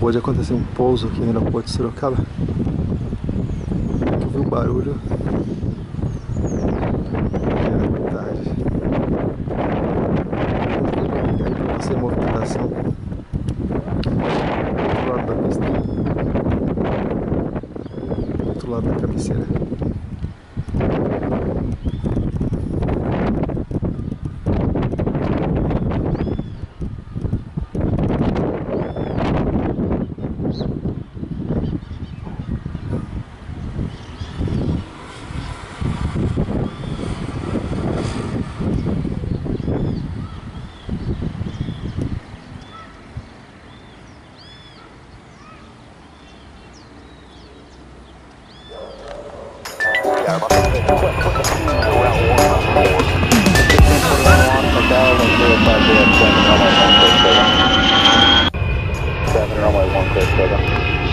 acabou de acontecer um pouso aqui no aeroporto de Sorocaba. Eu vi o barulho. Era tarde. E aí pra você, movimentação do outro lado da pista, do outro lado da cabeceira. Runway 137.